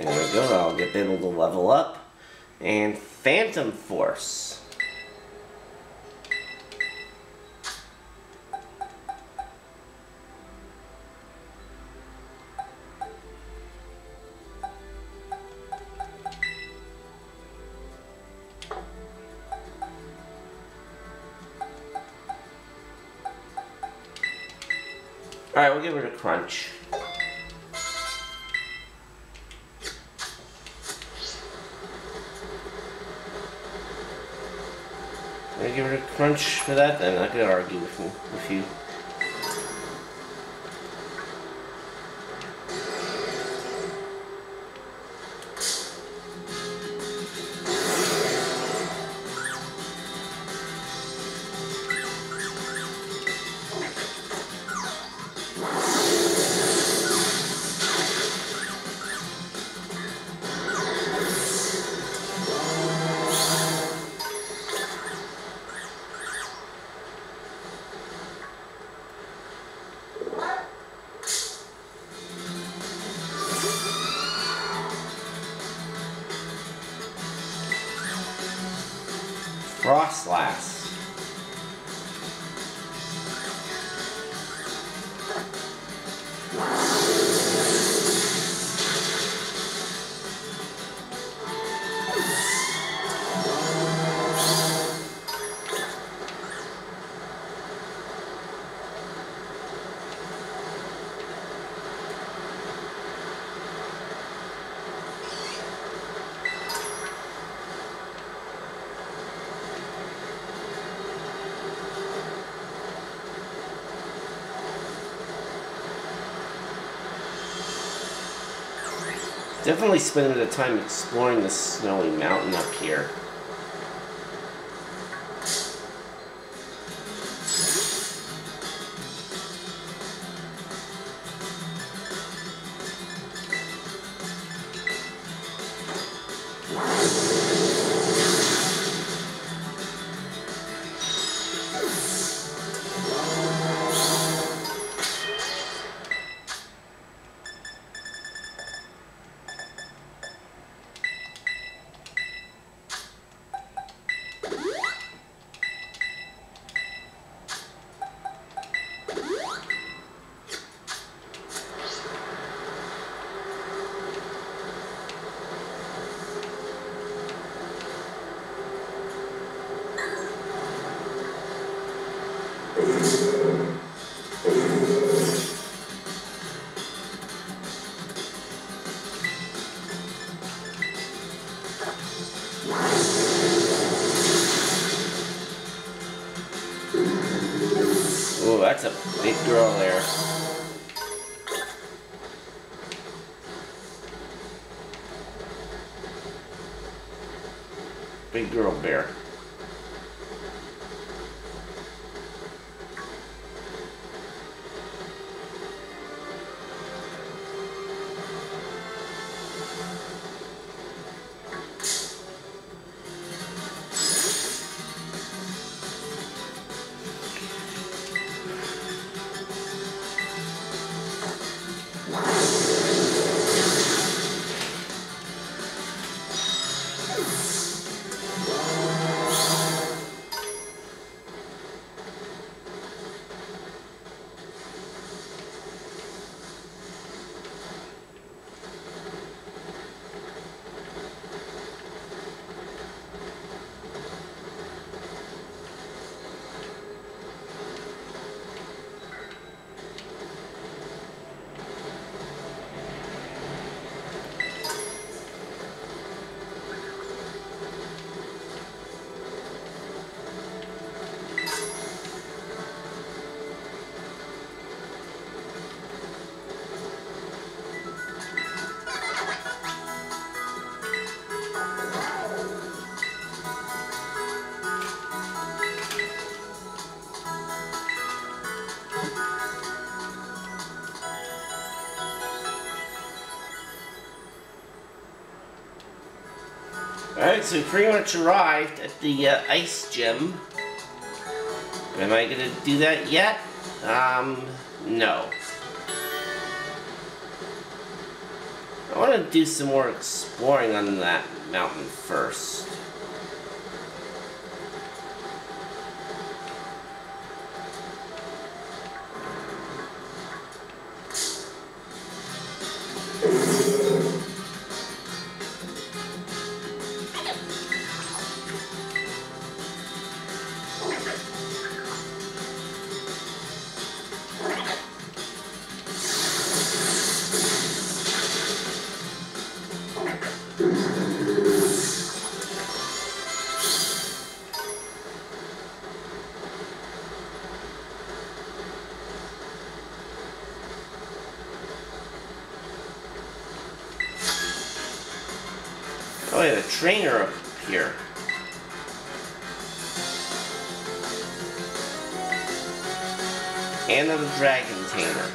There we go, I'll get able to level up. And Phantom Force. Alright, we'll give it a crunch. I'm gonna give it a crunch for that, then I could argue with you. Frostlass. Definitely spend a bit of time exploring the snowy mountain up here. Oh, that's a big girl there. Big girl bear. Alright, so we pretty much arrived at the ice gym. Am I gonna do that yet? No. I want to do some more exploring on that mountain first. Oh, we have a trainer up here. And another dragon tamer.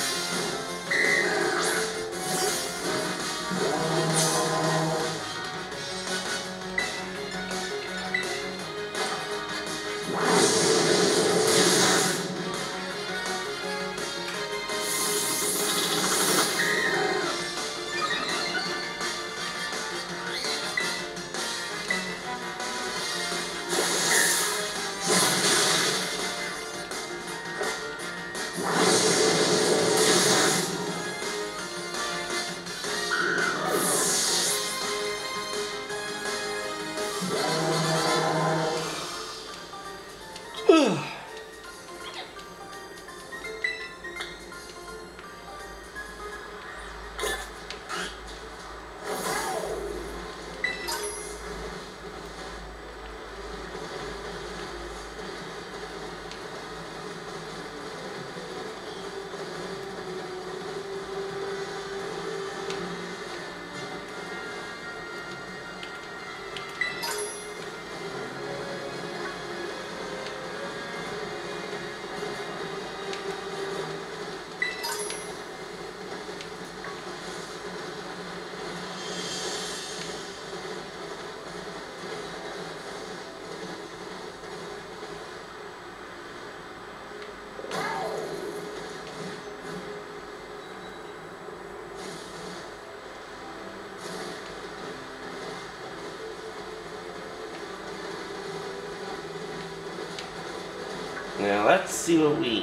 Now let's see what we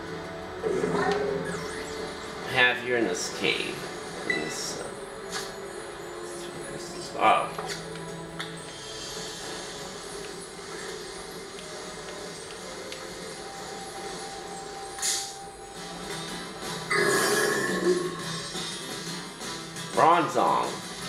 have here in this cave. In this, oh. Bronzong.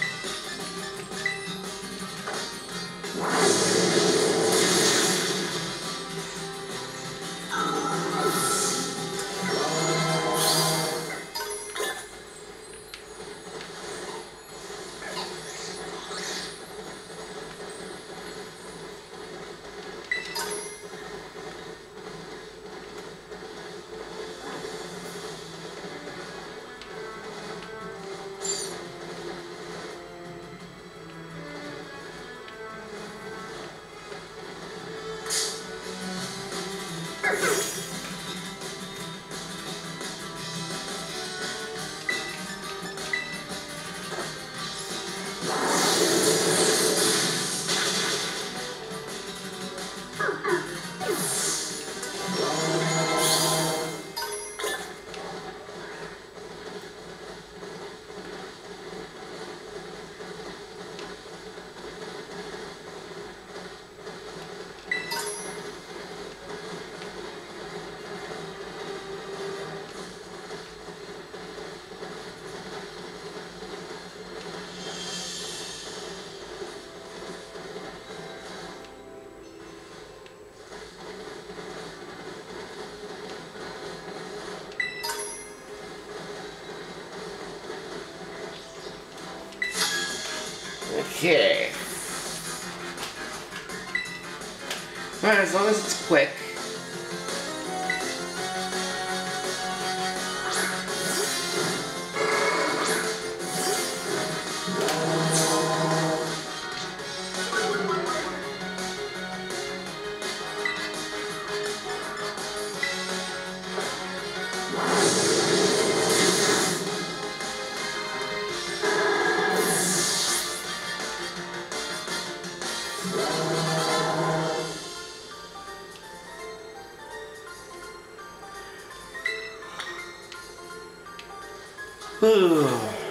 Okay. Alright, as long as it's quick. Whew.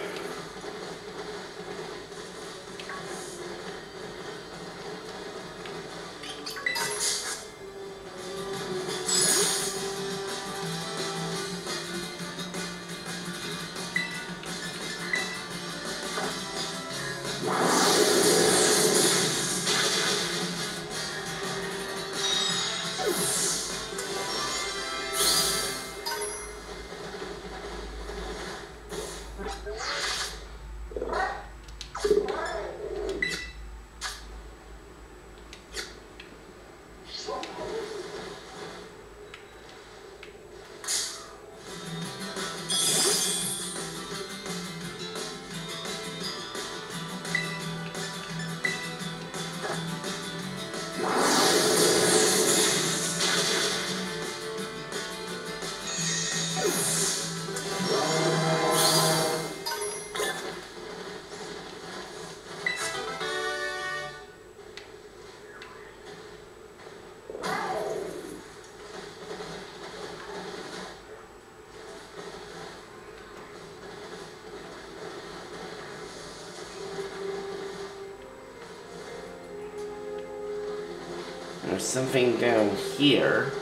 There's something down here.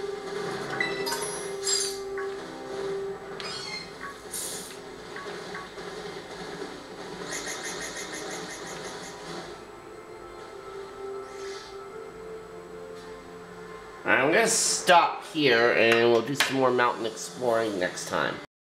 I'm gonna stop here and we'll do some more mountain exploring next time.